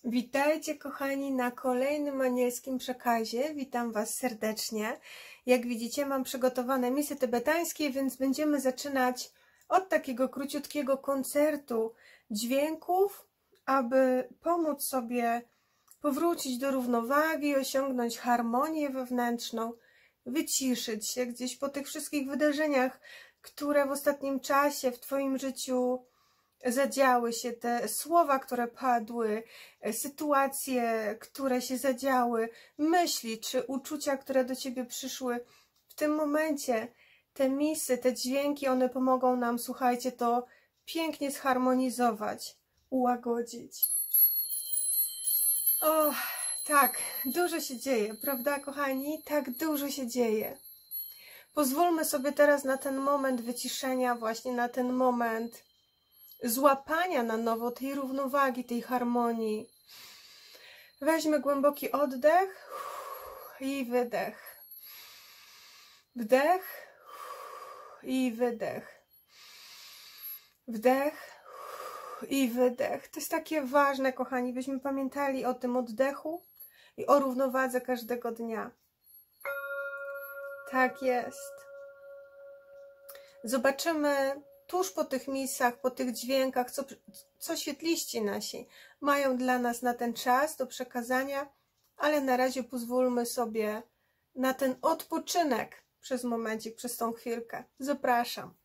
Witajcie kochani na kolejnym anielskim przekazie. Witam Was serdecznie. Jak widzicie, mam przygotowane misy tybetańskie, więc będziemy zaczynać od takiego króciutkiego koncertu dźwięków, aby pomóc sobie powrócić do równowagi, osiągnąć harmonię wewnętrzną, wyciszyć się gdzieś po tych wszystkich wydarzeniach, które w ostatnim czasie w Twoim życiu zadziały się, te słowa, które padły, sytuacje, które się zadziały, myśli czy uczucia, które do Ciebie przyszły. W tym momencie te misy, te dźwięki, one pomogą nam, słuchajcie, to pięknie zharmonizować, ułagodzić. O, tak, dużo się dzieje, prawda, kochani? Tak dużo się dzieje. Pozwólmy sobie teraz na ten moment wyciszenia, właśnie na ten moment złapania na nowo tej równowagi, tej harmonii. Weźmy głęboki oddech i wydech. Wdech i wydech. Wdech i wydech. To jest takie ważne, kochani, byśmy pamiętali o tym oddechu i o równowadze każdego dnia. Tak jest. Zobaczymy tuż po tych misach, po tych dźwiękach, co świetliści nasi mają dla nas na ten czas do przekazania, ale na razie pozwólmy sobie na ten odpoczynek przez momencik, przez tą chwilkę. Zapraszam.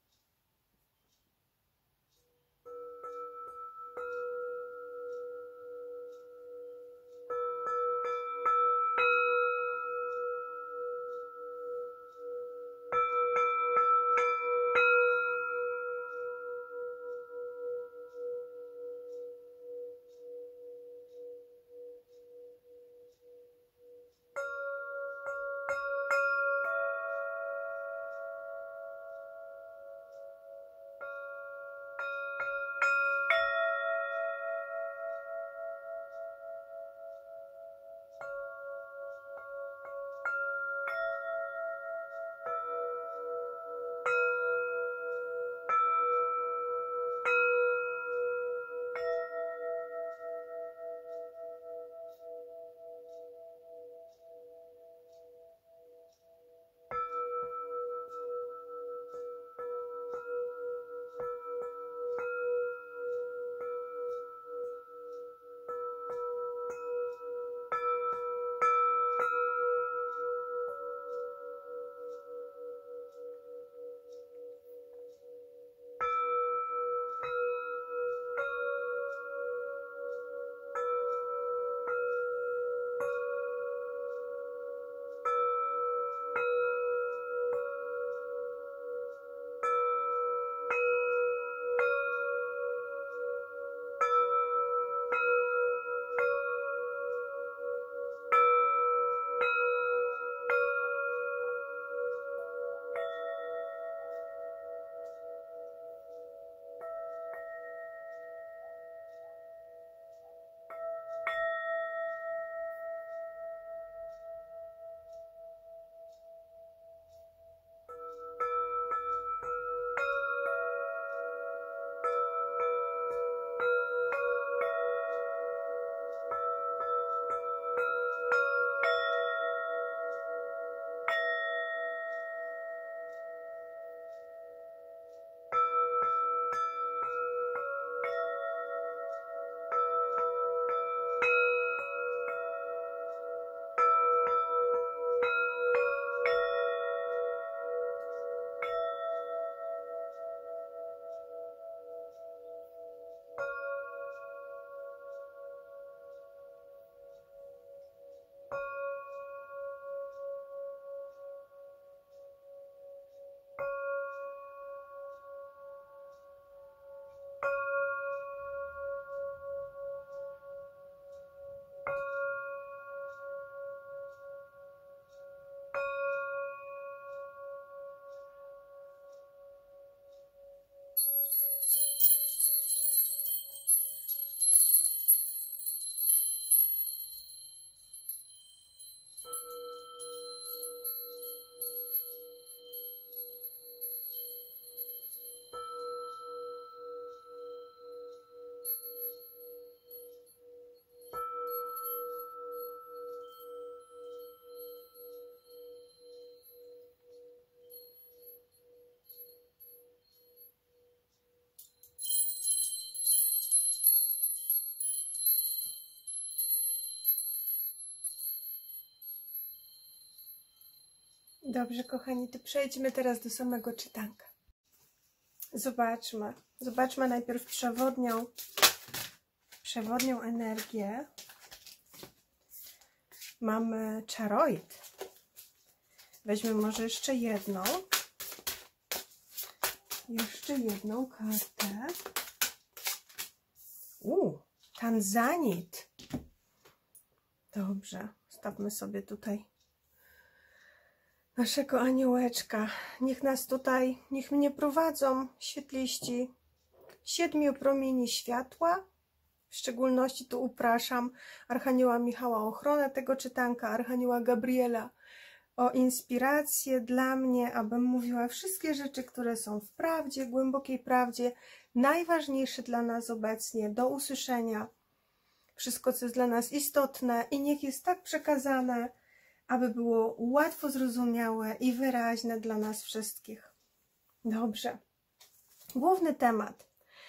Dobrze, kochani, to przejdźmy teraz do samego czytanka. Zobaczmy najpierw przewodnią energię. Mamy czaroid. Weźmy może jeszcze jedną kartę. Tanzanit. Dobrze, stawmy sobie tutaj naszego aniołeczka. Niech mnie prowadzą świetliści 7 promieni światła. W szczególności tu upraszam Archanioła Michała o ochronę tego czytanka, Archanioła Gabriela o inspirację dla mnie, abym mówiła wszystkie rzeczy, które są w prawdzie, głębokiej prawdzie, najważniejsze dla nas obecnie, do usłyszenia. Wszystko, co jest dla nas istotne i niech jest tak przekazane, aby było łatwo zrozumiałe i wyraźne dla nas wszystkich. Dobrze. Główny temat.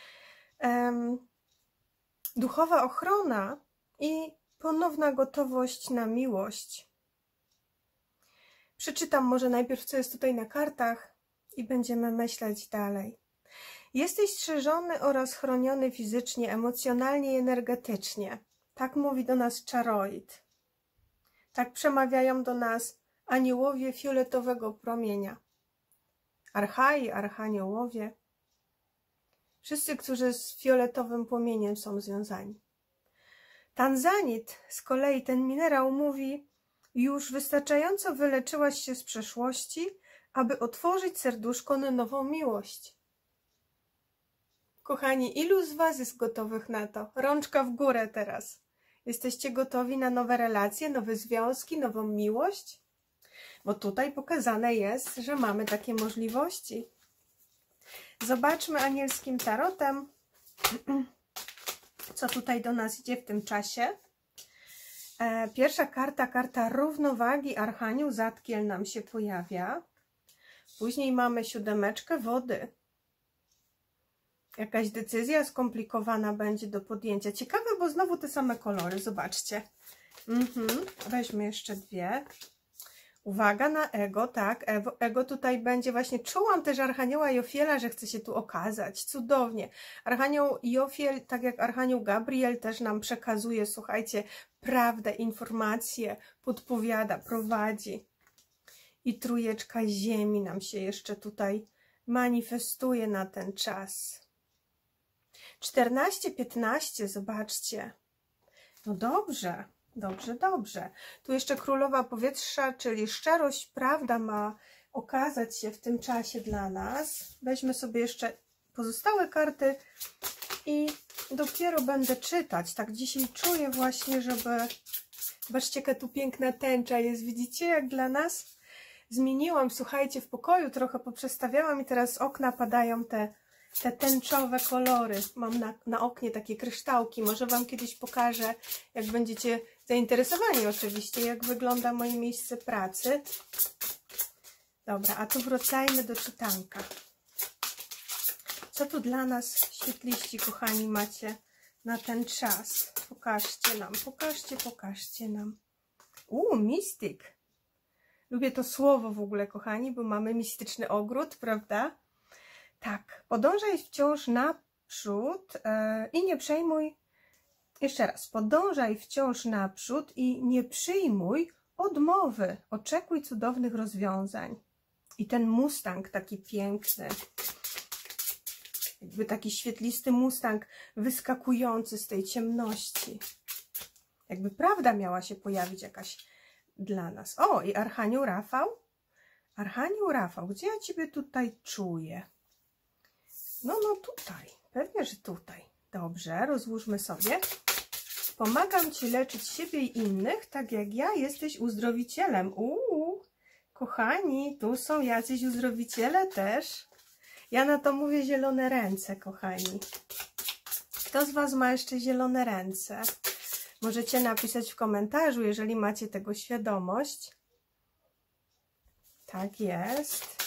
Duchowa ochrona i ponowna gotowość na miłość. Przeczytam może najpierw, co jest tutaj na kartach i będziemy myśleć dalej. Jesteś strzeżony oraz chroniony fizycznie, emocjonalnie i energetycznie. Tak mówi do nas czaroid. Tak przemawiają do nas aniołowie fioletowego promienia. Archai, archaniołowie. Wszyscy, którzy z fioletowym płomieniem są związani. Tanzanit, z kolei ten minerał mówi: już wystarczająco wyleczyłaś się z przeszłości, aby otworzyć serduszko na nową miłość. Kochani, ilu z Was jest gotowych na to? Rączka w górę teraz. Jesteście gotowi na nowe relacje, nowe związki, nową miłość? Bo tutaj pokazane jest, że mamy takie możliwości. Zobaczmy anielskim tarotem, co tutaj do nas idzie w tym czasie. Pierwsza karta równowagi, Archanioł Zadkiel nam się pojawia. Później mamy 7 wody. Jakaś decyzja skomplikowana będzie do podjęcia. Ciekawe, bo znowu te same kolory, zobaczcie. Weźmy jeszcze 2. Uwaga na ego, tak, ego tutaj będzie właśnie, czułam też Archanioła Jofiela, że chce się tu okazać, cudownie. Archanioł Jofiel, tak jak Archanioł Gabriel też nam przekazuje, słuchajcie, prawdę, informacje, podpowiada, prowadzi. I trójeczka ziemi nam się jeszcze tutaj manifestuje na ten czas. 14-15, zobaczcie. No dobrze. Dobrze. Tu jeszcze Królowa Powietrza, czyli szczerość, prawda ma okazać się w tym czasie dla nas. Weźmy sobie jeszcze pozostałe karty i dopiero będę czytać. Tak dzisiaj czuję właśnie, żeby... Zobaczcie, jaka tu piękna tęcza jest. Widzicie, jak dla nas? Zmieniłam, słuchajcie, w pokoju trochę poprzestawiałam i teraz z okna padają te tęczowe kolory. Mam na oknie takie kryształki. Może Wam kiedyś pokażę, jak będziecie zainteresowani oczywiście, jak wygląda moje miejsce pracy. Dobra, a tu wracajmy do czytanka. Co tu dla nas, świetliści, kochani, macie na ten czas? Pokażcie nam, pokażcie nam. Mistyk. Lubię to słowo w ogóle, kochani, bo mamy mistyczny ogród, prawda? Tak, podążaj wciąż naprzód i nie przejmuj, jeszcze raz, podążaj wciąż naprzód i nie przyjmuj odmowy, oczekuj cudownych rozwiązań. I ten mustang taki piękny, jakby taki świetlisty mustang wyskakujący z tej ciemności. Jakby prawda miała się pojawić jakaś dla nas. O, i Archanioł Rafał. Archanioł Rafał, gdzie ja Ciebie tutaj czuję? No tutaj, pewnie, że tutaj. Dobrze, rozłóżmy sobie. Pomagam Ci leczyć siebie i innych, tak jak ja, jesteś uzdrowicielem. Kochani, tu są jacyś uzdrowiciele też. Ja na to mówię zielone ręce, kochani. Kto z Was ma jeszcze zielone ręce? Możecie napisać w komentarzu, jeżeli macie tego świadomość. Tak jest.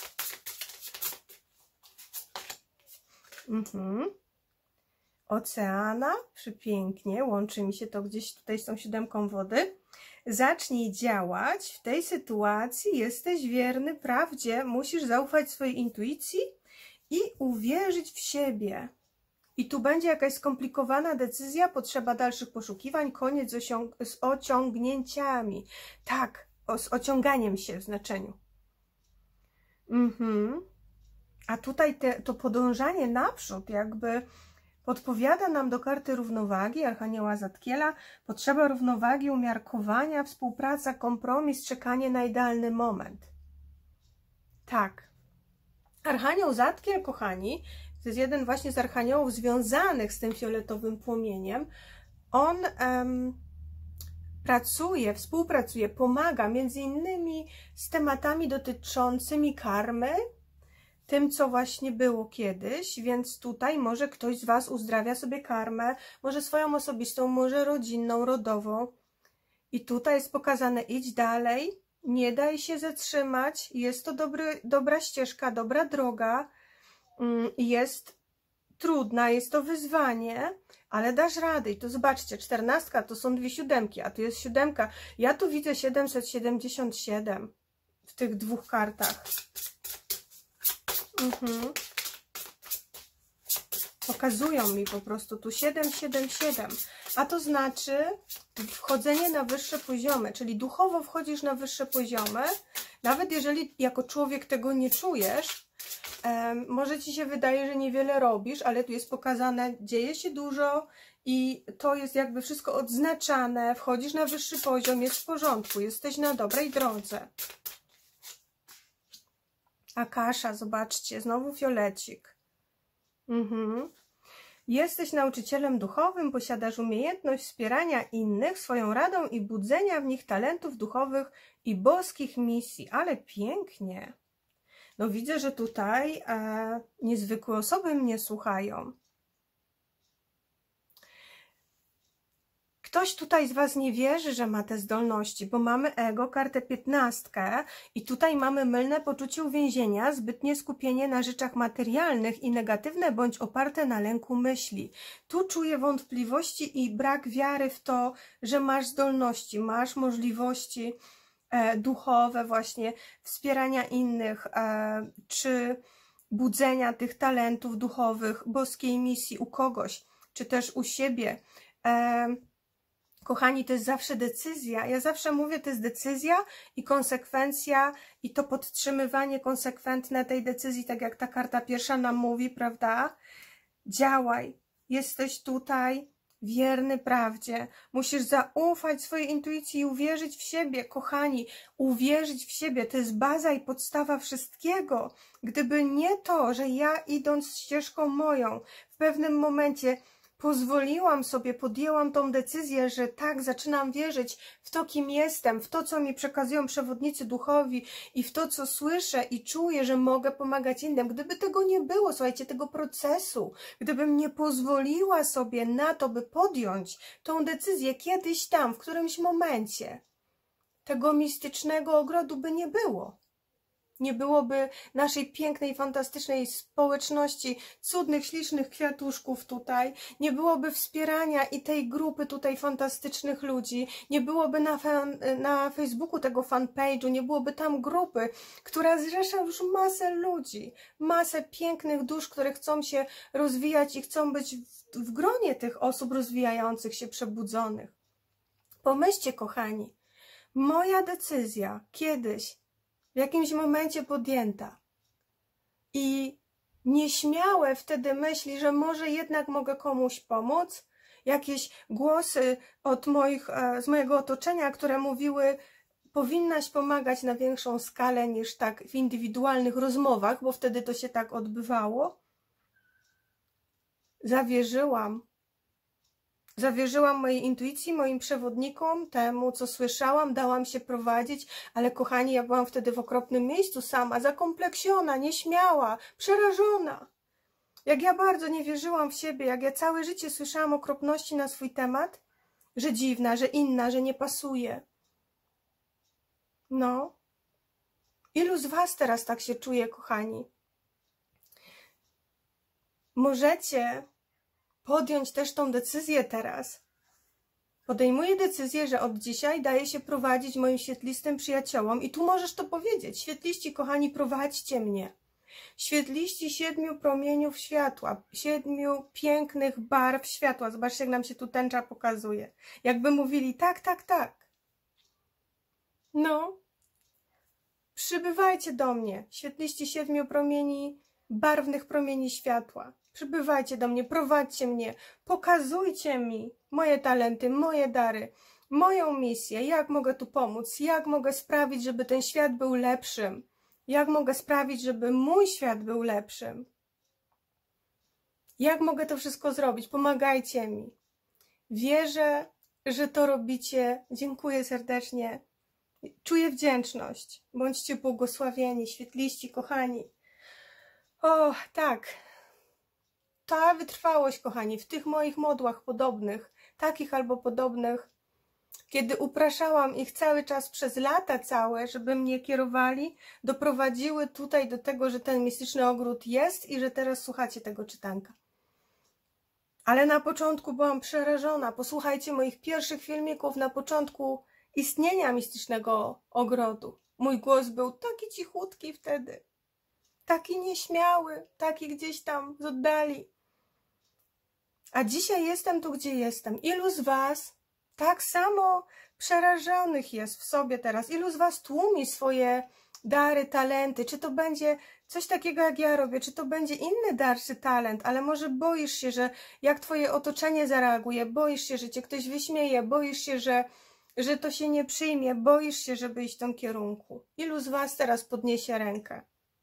Oceana, przepięknie, łączy mi się to gdzieś tutaj z tą 7 wody. zacznij działać w tej sytuacji, jesteś wierny prawdzie, musisz zaufać swojej intuicji i uwierzyć w siebie. I tu będzie jakaś skomplikowana decyzja, potrzeba dalszych poszukiwań, koniec z ociągnięciami. Tak, z ociąganiem się w znaczeniu. A tutaj to podążanie naprzód jakby podpowiada nam do karty równowagi Archanioła Zadkiela, potrzeba równowagi, umiarkowania, współpraca, kompromis, czekanie na idealny moment. Tak. Archanioł Zadkiel, kochani, to jest jeden właśnie z archaniołów związanych z tym fioletowym płomieniem. On pracuje, współpracuje, pomaga między innymi z tematami dotyczącymi karmy, tym, co właśnie było kiedyś, więc tutaj może ktoś z Was uzdrawia sobie karmę, może swoją osobistą, może rodzinną, rodową. I tutaj jest pokazane, idź dalej, nie daj się zatrzymać, jest to dobra ścieżka, dobra droga, jest trudna, jest to wyzwanie, ale dasz radę. I to zobaczcie, 14 to są 2 siódemki, a tu jest 7. Ja tu widzę 777 w tych 2 kartach. Pokazują mi po prostu tu 777, a to znaczy wchodzenie na wyższe poziomy, czyli duchowo wchodzisz na wyższe poziomy, nawet jeżeli jako człowiek tego nie czujesz, może Ci się wydaje, że niewiele robisz, ale tu jest pokazane, dzieje się dużo i to jest jakby wszystko odznaczane, wchodzisz na wyższy poziom, jest w porządku, jesteś na dobrej drodze. Akasza, zobaczcie, znowu fiolecik. Jesteś nauczycielem duchowym, posiadasz umiejętność wspierania innych swoją radą i budzenia w nich talentów duchowych i boskich misji. Ale pięknie. No widzę, że tutaj niezwykłe osoby mnie słuchają. Ktoś tutaj z Was nie wierzy, że ma te zdolności, bo mamy ego, kartę 15 i tutaj mamy mylne poczucie uwięzienia, zbytnie skupienie na rzeczach materialnych i negatywne bądź oparte na lęku myśli. Tu czuję wątpliwości i brak wiary w to, że masz zdolności, masz możliwości duchowe właśnie, wspierania innych, czy budzenia tych talentów duchowych, boskiej misji u kogoś, czy też u siebie. Kochani, to jest zawsze decyzja. Ja zawsze mówię, to jest decyzja i konsekwencja i to podtrzymywanie konsekwentne tej decyzji, tak jak ta karta pierwsza nam mówi, prawda? Działaj. Jesteś tutaj wierny prawdzie. Musisz zaufać swojej intuicji i uwierzyć w siebie. Kochani, uwierzyć w siebie to jest baza i podstawa wszystkiego. Gdyby nie to, że ja idąc ścieżką moją w pewnym momencie pozwoliłam sobie, podjęłam tą decyzję, że tak, zaczynam wierzyć w to, kim jestem, w to, co mi przekazują przewodnicy duchowi i w to, co słyszę i czuję, że mogę pomagać innym. Gdyby tego nie było, słuchajcie, tego procesu, gdybym nie pozwoliła sobie na to, by podjąć tą decyzję kiedyś tam, w którymś momencie, tego mistycznego ogrodu by nie było. Nie byłoby naszej pięknej, fantastycznej społeczności, cudnych, ślicznych kwiatuszków tutaj, nie byłoby wspierania i tej grupy tutaj fantastycznych ludzi, nie byłoby na Facebooku tego fanpage'u, nie byłoby tam grupy, która zrzesza już masę ludzi, masę pięknych dusz, które chcą się rozwijać i chcą być w gronie tych osób rozwijających się, przebudzonych. Pomyślcie, kochani, moja decyzja kiedyś, w jakimś momencie podjęta i nieśmiałe wtedy myśli, że może jednak mogę komuś pomóc, jakieś głosy z mojego otoczenia, które mówiły, powinnaś pomagać na większą skalę niż tak w indywidualnych rozmowach, bo wtedy to się tak odbywało. Zawierzyłam mojej intuicji, moim przewodnikom, temu, co słyszałam, dałam się prowadzić, ale kochani, ja byłam wtedy w okropnym miejscu sama, zakompleksiona, nieśmiała, przerażona. Jak ja bardzo nie wierzyłam w siebie, jak ja całe życie słyszałam okropności na swój temat, że dziwna, że inna, że nie pasuje. No. Ilu z Was teraz tak się czuje, kochani? Możecie podjąć też tą decyzję teraz Podejmuję decyzję, że od dzisiaj daję się prowadzić moim świetlistym przyjaciołom i tu możesz to powiedzieć. Świetliści, kochani, prowadźcie mnie. Świetliści 7 promieniów światła, 7 pięknych barw światła. Zobaczcie, jak nam się tu tęcza pokazuje. Jakby mówili tak, tak, tak. No, przybywajcie do mnie, świetliści 7 promieni, barwnych promieni światła. Przybywajcie do mnie, prowadźcie mnie, pokazujcie mi moje talenty, moje dary, moją misję, jak mogę tu pomóc, jak mogę sprawić, żeby ten świat był lepszym, jak mogę sprawić, żeby mój świat był lepszym. Jak mogę to wszystko zrobić? Pomagajcie mi. Wierzę, że to robicie. Dziękuję serdecznie. Czuję wdzięczność. Bądźcie błogosławieni, świetliści, kochani. O, tak. Ta wytrwałość, kochani, w tych moich modłach podobnych, takich albo podobnych, kiedy upraszałam ich cały czas przez lata całe, żeby mnie kierowali, doprowadziły tutaj do tego, że ten mistyczny ogród jest i że teraz słuchacie tego czytanka. Ale na początku byłam przerażona. Posłuchajcie moich pierwszych filmików na początku istnienia mistycznego ogrodu. Mój głos był taki cichutki wtedy, taki nieśmiały, taki gdzieś tam z oddali. A dzisiaj jestem tu, gdzie jestem. Ilu z was tak samo przerażonych jest w sobie teraz? Ilu z was tłumi swoje dary, talenty? Czy to będzie coś takiego, jak ja robię? Czy to będzie inny dar czy talent? Ale może boisz się, że jak twoje otoczenie zareaguje? Boisz się, że cię ktoś wyśmieje? Boisz się, że to się nie przyjmie? Boisz się, żeby iść w tym kierunku? Ilu z was teraz podniesie rękę?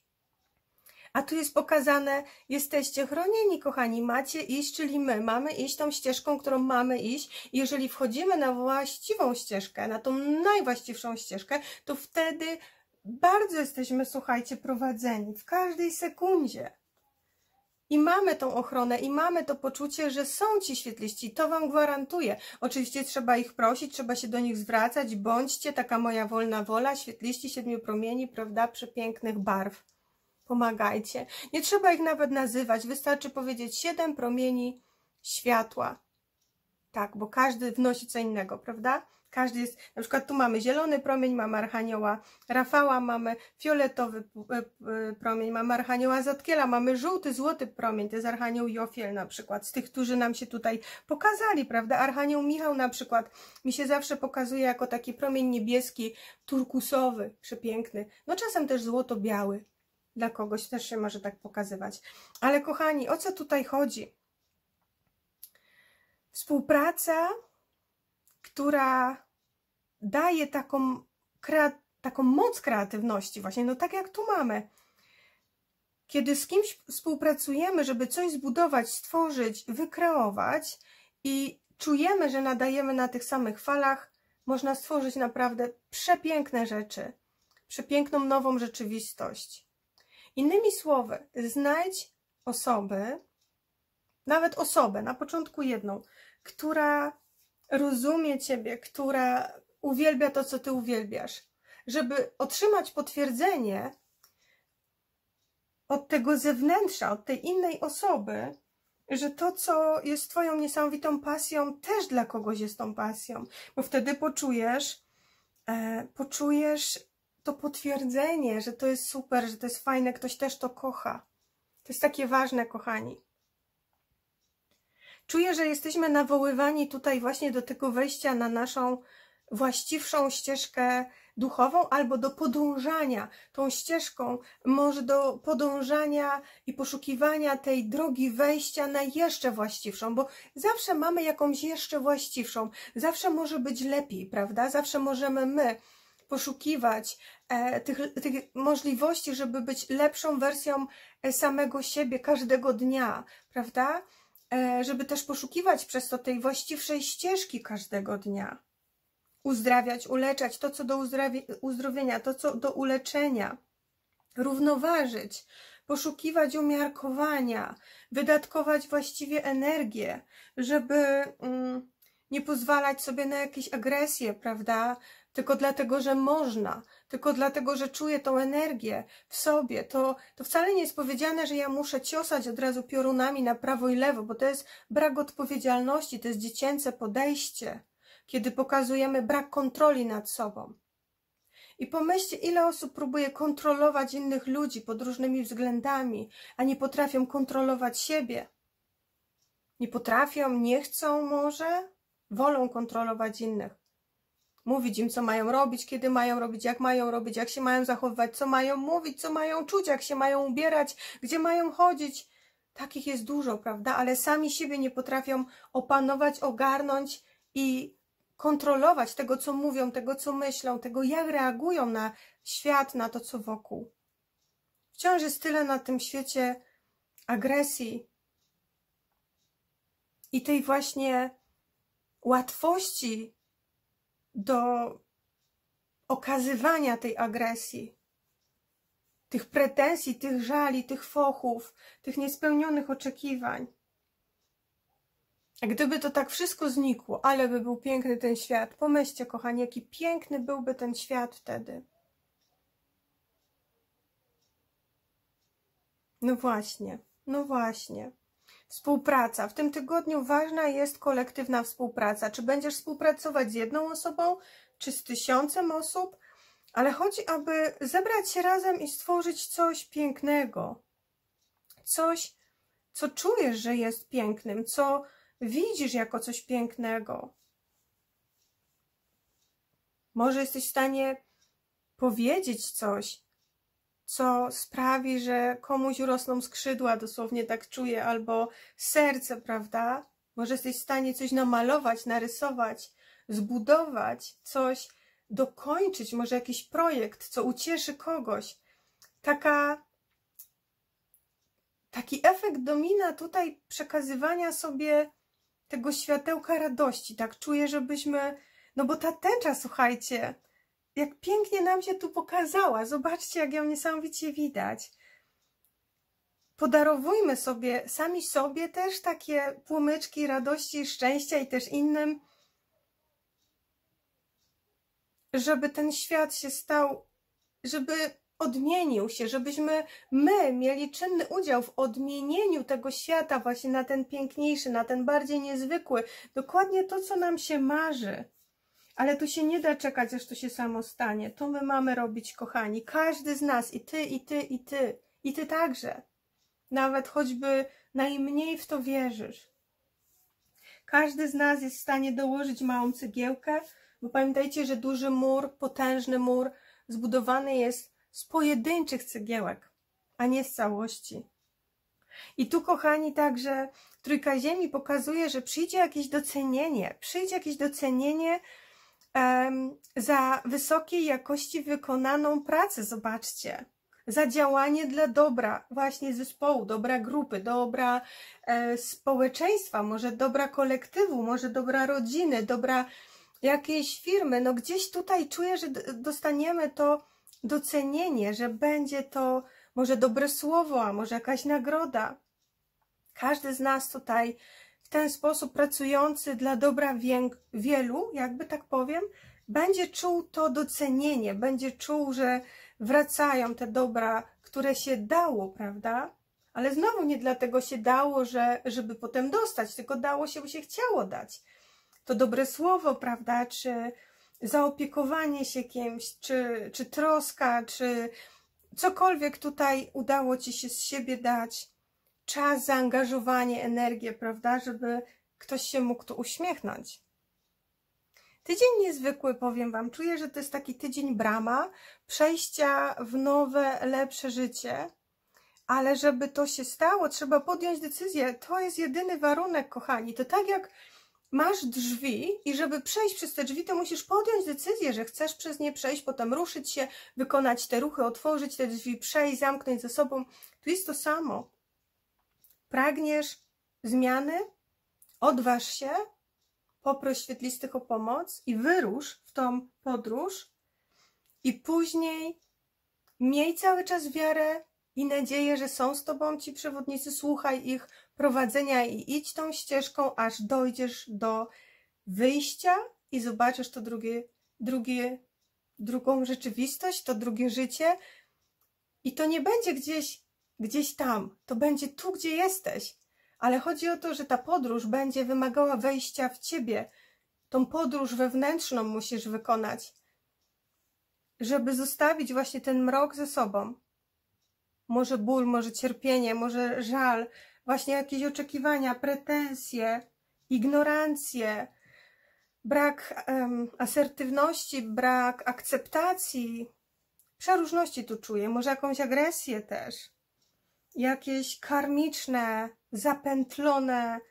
A tu jest pokazane, jesteście chronieni, kochani, macie iść, czyli my mamy iść tą ścieżką, którą mamy iść. I jeżeli wchodzimy na właściwą ścieżkę, na tą najwłaściwszą ścieżkę, to wtedy bardzo jesteśmy, słuchajcie, prowadzeni w każdej sekundzie. I mamy tą ochronę i mamy to poczucie, że są ci świetliści, to wam gwarantuję. Oczywiście trzeba ich prosić, trzeba się do nich zwracać, bądźcie, taka moja wolna wola, świetliści 7 promieni, prawda, przepięknych barw. Pomagajcie. Nie trzeba ich nawet nazywać, wystarczy powiedzieć 7 promieni światła. Tak, bo każdy wnosi co innego, prawda? Każdy jest, na przykład tu mamy zielony promień, mamy Archanioła Rafała, mamy fioletowy promień, mamy Archanioła Zadkiela, mamy żółty, złoty promień, to jest Archanioł Jofiel na przykład, z tych, którzy nam się tutaj pokazali, prawda? Archanioł Michał na przykład mi się zawsze pokazuje jako taki promień niebieski, turkusowy, przepiękny, no czasem też złoto-biały. Dla kogoś też się może tak pokazywać. Ale kochani, o co tutaj chodzi? Współpraca, która daje taką moc kreatywności właśnie, no tak jak tu mamy. Kiedy z kimś współpracujemy, żeby coś zbudować, stworzyć, wykreować i czujemy, że nadajemy na tych samych falach, można stworzyć naprawdę przepiękne rzeczy, przepiękną nową rzeczywistość. Innymi słowy, znajdź osobę, nawet osobę, na początku jedną, która rozumie ciebie, która uwielbia to, co ty uwielbiasz, żeby otrzymać potwierdzenie od tego zewnętrza, od tej innej osoby, że to, co jest twoją niesamowitą pasją, też dla kogoś jest tą pasją, bo wtedy poczujesz to potwierdzenie, że to jest super, że to jest fajne, ktoś też to kocha. To jest takie ważne, kochani. Czuję, że jesteśmy nawoływani tutaj właśnie do tego wejścia na naszą właściwszą ścieżkę duchową albo do podążania tą ścieżką, może do podążania i poszukiwania tej drogi wejścia na jeszcze właściwszą, bo zawsze mamy jakąś jeszcze właściwszą, zawsze może być lepiej, prawda? Zawsze możemy my poszukiwać tych możliwości, żeby być lepszą wersją samego siebie każdego dnia, prawda? Żeby też poszukiwać przez to tej właściwszej ścieżki każdego dnia. Uzdrawiać, uleczać to, co do uzdrowienia, to, co do uleczenia. Równoważyć, poszukiwać umiarkowania, wydatkować właściwie energię, żeby nie pozwalać sobie na jakieś agresje, prawda? Tylko dlatego, że można, tylko dlatego, że czuję tą energię w sobie. To wcale nie jest powiedziane, że ja muszę ciosać od razu piorunami na prawo i lewo, bo to jest brak odpowiedzialności, to jest dziecięce podejście. kiedy pokazujemy brak kontroli nad sobą. I pomyślcie, ile osób próbuje kontrolować innych ludzi pod różnymi względami, a nie potrafią kontrolować siebie. Nie potrafią, nie chcą może, wolą kontrolować innych. Mówić im, co mają robić, kiedy mają robić, jak się mają zachowywać, co mają mówić, co mają czuć, jak się mają ubierać, gdzie mają chodzić. Takich jest dużo, prawda? Ale sami siebie nie potrafią opanować, ogarnąć i kontrolować tego, co mówią, tego, co myślą, tego, jak reagują na świat, na to, co wokół. Wciąż jest tyle na tym świecie agresji i tej właśnie łatwości do okazywania tej agresji, tych pretensji, tych żali, tych fochów, tych niespełnionych oczekiwań. A gdyby to tak wszystko znikło, ale by był piękny ten świat. Pomyślcie, kochani, jaki piękny byłby ten świat wtedy. No właśnie, no właśnie. Współpraca. W tym tygodniu ważna jest kolektywna współpraca. Czy będziesz współpracować z jedną osobą, czy z 1000 osób? Ale chodzi, aby zebrać się razem i stworzyć coś pięknego. Coś, co czujesz, że jest pięknym, co widzisz jako coś pięknego. Może jesteś w stanie powiedzieć coś, co sprawi, że komuś urosną skrzydła, dosłownie tak czuję, albo serce, prawda? Może jesteś w stanie coś namalować, narysować, zbudować, coś dokończyć, może jakiś projekt, co ucieszy kogoś. Taki efekt domina tutaj przekazywania sobie tego światełka radości. Tak czuję, żebyśmy, no bo ta tęcza, słuchajcie, jak pięknie nam się tu pokazała. Zobaczcie, jak ją niesamowicie widać. Podarowujmy sobie, sami sobie też takie płomyczki radości, szczęścia i też innym, żeby ten świat się stał, żeby odmienił się, żebyśmy my mieli czynny udział w odmienieniu tego świata właśnie na ten piękniejszy, na ten bardziej niezwykły. Dokładnie to, co nam się marzy. Ale tu się nie da czekać, aż to się samo stanie. To my mamy robić, kochani. Każdy z nas, i ty, i ty, i ty. I ty także. Nawet choćby najmniej w to wierzysz. Każdy z nas jest w stanie dołożyć małą cegiełkę, bo pamiętajcie, że duży mur, potężny mur zbudowany jest z pojedynczych cegiełek, a nie z całości. I tu, kochani, także Trójka Ziemi pokazuje, że przyjdzie jakieś docenienie za wysokiej jakości wykonaną pracę, zobaczcie, za działanie dla dobra właśnie zespołu, dobra grupy, dobra społeczeństwa, może dobra kolektywu, może dobra rodziny, dobra jakiejś firmy. No gdzieś tutaj czuję, że dostaniemy to docenienie, że będzie to może dobre słowo, a może jakaś nagroda. Każdy z nas tutaj w ten sposób pracujący dla dobra wielu, jakby tak powiem, będzie czuł to docenienie, będzie czuł, że wracają te dobra, które się dało, prawda? Ale znowu nie dlatego się dało, żeby potem dostać, tylko dało się, bo się chciało dać. To dobre słowo, prawda? Czy zaopiekowanie się kimś, czy troska, czy cokolwiek tutaj udało ci się z siebie dać. Czas, zaangażowanie, energię, prawda? Żeby ktoś się mógł tu uśmiechnąć. Tydzień niezwykły, powiem wam. Czuję, że to jest taki tydzień brama, przejścia w nowe, lepsze życie. Ale żeby to się stało, trzeba podjąć decyzję. To jest jedyny warunek, kochani. To tak jak masz drzwi i żeby przejść przez te drzwi, to musisz podjąć decyzję, że chcesz przez nie przejść, potem ruszyć się, wykonać te ruchy, otworzyć te drzwi, przejść, zamknąć ze sobą. Tu jest to samo. Pragniesz zmiany? Odważ się, poproś świetlistych o pomoc i wyrusz w tą podróż i później miej cały czas wiarę i nadzieję, że są z tobą ci przewodnicy, słuchaj ich prowadzenia i idź tą ścieżką, aż dojdziesz do wyjścia i zobaczysz to drugą rzeczywistość, to drugie życie i to nie będzie gdzieś tam, to będzie tu, gdzie jesteś, ale chodzi o to, że ta podróż będzie wymagała wejścia w ciebie, tą podróż wewnętrzną musisz wykonać, żeby zostawić właśnie ten mrok ze sobą. Może ból, może cierpienie, może żal, właśnie jakieś oczekiwania, pretensje, ignorancję, brak asertywności, brak akceptacji. Przeróżności tu czuję, może jakąś agresję też. Jakieś karmiczne, zapętlone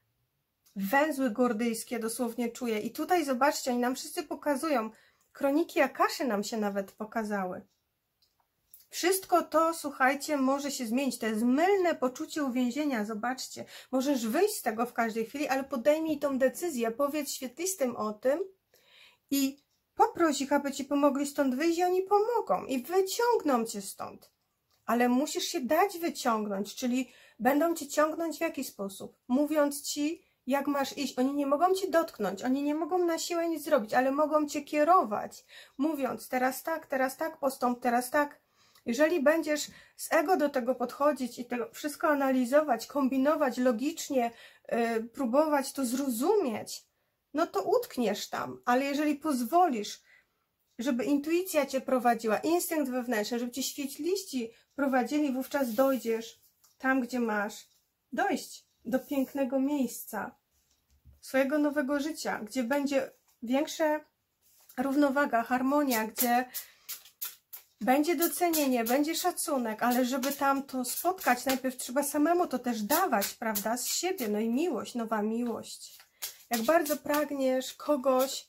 węzły gordyjskie dosłownie czuję. I tutaj zobaczcie, oni nam wszyscy pokazują, kroniki Akaszy nam się nawet pokazały. Wszystko to, słuchajcie, może się zmienić. To jest mylne poczucie uwięzienia, zobaczcie. Możesz wyjść z tego w każdej chwili, ale podejmij tą decyzję, powiedz świetlistym o tym i poproś ich, aby ci pomogli stąd wyjść i oni pomogą i wyciągną cię stąd. Ale musisz się dać wyciągnąć, czyli będą cię ciągnąć w jaki sposób? Mówiąc ci, jak masz iść. Oni nie mogą cię dotknąć, oni nie mogą na siłę nic zrobić, ale mogą cię kierować. Mówiąc, teraz tak, postąp, teraz tak. Jeżeli będziesz z ego do tego podchodzić i to wszystko analizować, kombinować logicznie, próbować to zrozumieć, no to utkniesz tam. Ale jeżeli pozwolisz, żeby intuicja cię prowadziła, instynkt wewnętrzny, żeby ci świetliści prowadzili, wówczas dojdziesz tam, gdzie masz dojść, do pięknego miejsca, swojego nowego życia, gdzie będzie większa równowaga, harmonia, gdzie będzie docenienie, będzie szacunek, ale żeby tam to spotkać, najpierw trzeba samemu to też dawać, prawda, z siebie, no i miłość, nowa miłość. Jak bardzo pragniesz kogoś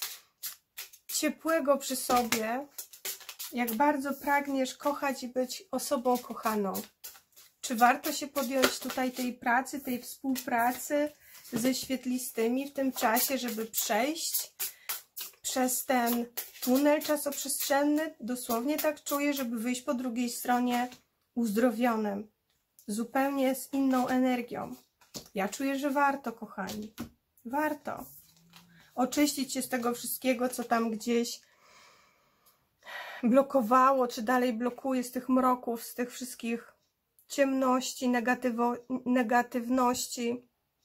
ciepłego przy sobie, jak bardzo pragniesz kochać i być osobą kochaną. Czy warto się podjąć tutaj tej pracy, tej współpracy ze świetlistymi w tym czasie, żeby przejść przez ten tunel czasoprzestrzenny? Dosłownie tak czuję, żeby wyjść po drugiej stronie uzdrowionym, zupełnie z inną energią. Ja czuję, że warto, kochani. Warto oczyścić się z tego wszystkiego, co tam gdzieś blokowało, czy dalej blokuje, z tych mroków, z tych wszystkich ciemności, negatywności.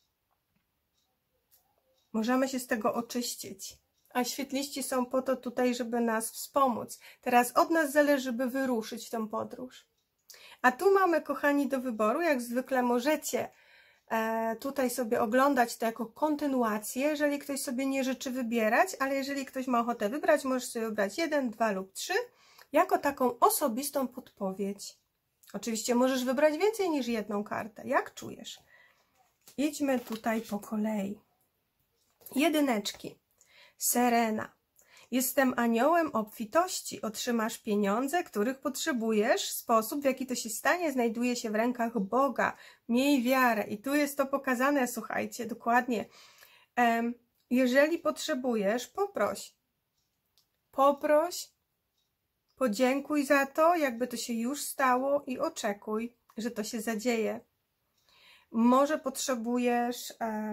Możemy się z tego oczyścić. A świetliści są po to tutaj, żeby nas wspomóc. Teraz od nas zależy, by wyruszyć w tę podróż. A tu mamy, kochani, do wyboru. Jak zwykle możecie tutaj sobie oglądać to jako kontynuację, jeżeli ktoś sobie nie życzy wybierać, ale jeżeli ktoś ma ochotę wybrać, możesz sobie wybrać 1, 2 lub 3 jako taką osobistą podpowiedź. Oczywiście możesz wybrać więcej niż jedną kartę. Jak czujesz? Idźmy tutaj po kolei. Jedyneczki. Serena. Jestem aniołem obfitości. Otrzymasz pieniądze, których potrzebujesz. Sposób, w jaki to się stanie, znajduje się w rękach Boga. Miej wiarę. I tu jest to pokazane, słuchajcie, dokładnie. Jeżeli potrzebujesz, poproś. Poproś, podziękuj za to, jakby to się już stało i oczekuj, że to się zadzieje. Może potrzebujesz,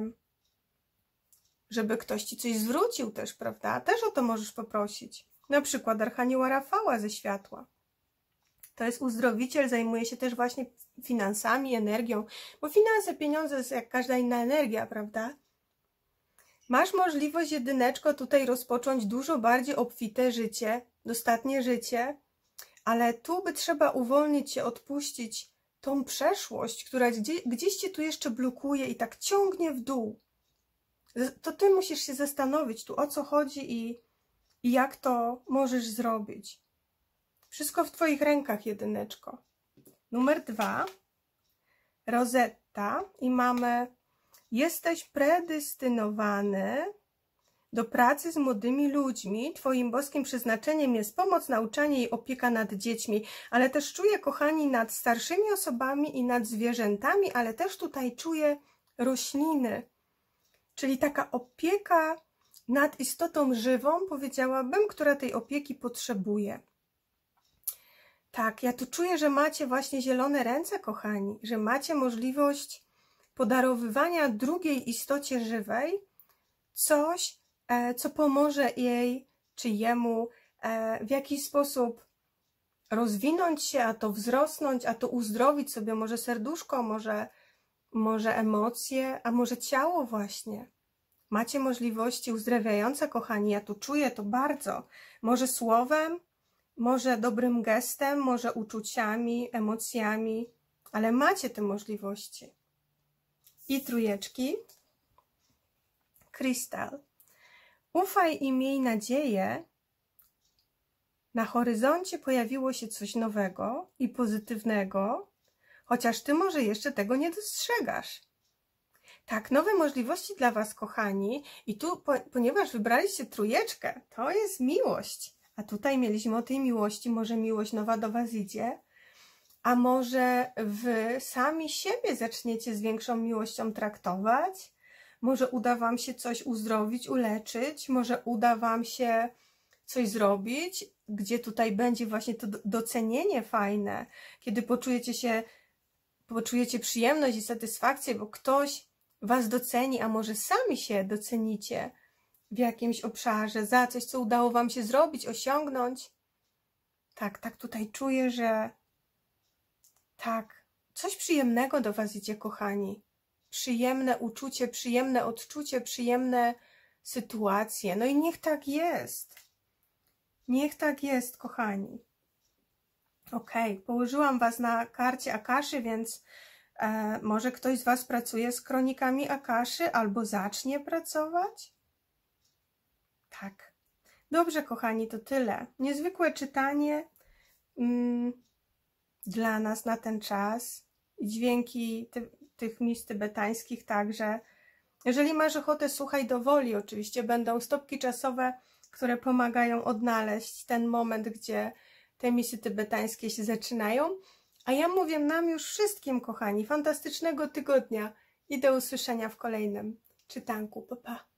żeby ktoś ci coś zwrócił też, prawda? Też o to możesz poprosić. Na przykład Archanioła Rafała ze światła. To jest uzdrowiciel, zajmuje się też właśnie finansami, energią, bo finanse, pieniądze jest jak każda inna energia, prawda? Masz możliwość, jedyneczko, tutaj rozpocząć dużo bardziej obfite życie, dostatnie życie, ale tu by trzeba uwolnić się, odpuścić tą przeszłość, która gdzieś cię tu jeszcze blokuje i tak ciągnie w dół. To ty musisz się zastanowić tu, o co chodzi i jak to możesz zrobić. Wszystko w twoich rękach, jedyneczko. Numer 2. Rosetta. I mamy: jesteś predestynowany do pracy z młodymi ludźmi. Twoim boskim przeznaczeniem jest pomoc, nauczanie i opieka nad dziećmi. Ale też czuję, kochani, nad starszymi osobami i nad zwierzętami, ale też tutaj czuję rośliny. Czyli taka opieka nad istotą żywą, powiedziałabym, która tej opieki potrzebuje. Tak, ja tu czuję, że macie właśnie zielone ręce, kochani, że macie możliwość podarowywania drugiej istocie żywej coś, co pomoże jej czy jemu w jakiś sposób rozwinąć się, a to wzrosnąć, a to uzdrowić sobie może serduszko, może emocje, a może ciało właśnie. Macie możliwości uzdrawiające, kochani, ja tu czuję to bardzo. Może słowem, może dobrym gestem, może uczuciami, emocjami, ale macie te możliwości. I trójeczki. Krystal. Ufaj i miej nadzieję. Na horyzoncie pojawiło się coś nowego i pozytywnego, chociaż ty może jeszcze tego nie dostrzegasz. Tak, nowe możliwości dla was, kochani. I tu, ponieważ wybraliście trójeczkę, to jest miłość. A tutaj mieliśmy o tej miłości, może miłość nowa do was idzie, a może wy sami siebie zaczniecie z większą miłością traktować, może uda wam się coś uzdrowić, uleczyć, może uda wam się coś zrobić, gdzie tutaj będzie właśnie to docenienie fajne, kiedy poczujecie przyjemność i satysfakcję, bo ktoś was doceni, a może sami się docenicie w jakimś obszarze, za coś, co udało wam się zrobić, osiągnąć. Tak tutaj czuję, że tak, coś przyjemnego do was idzie, kochani. Przyjemne uczucie, przyjemne odczucie, przyjemne sytuacje. No i niech tak jest. Niech tak jest, kochani. Ok, położyłam was na karcie Akaszy, więc może ktoś z was pracuje z kronikami Akaszy albo zacznie pracować? Tak. Dobrze, kochani, to tyle. Niezwykłe czytanie dla nas na ten czas. Dźwięki tych mis tybetańskich także. Jeżeli masz ochotę, słuchaj do woli. Oczywiście będą stopki czasowe, które pomagają odnaleźć ten moment, gdzie te misy tybetańskie się zaczynają. A ja mówię nam już wszystkim, kochani, fantastycznego tygodnia i do usłyszenia w kolejnym czytanku. Pa, pa.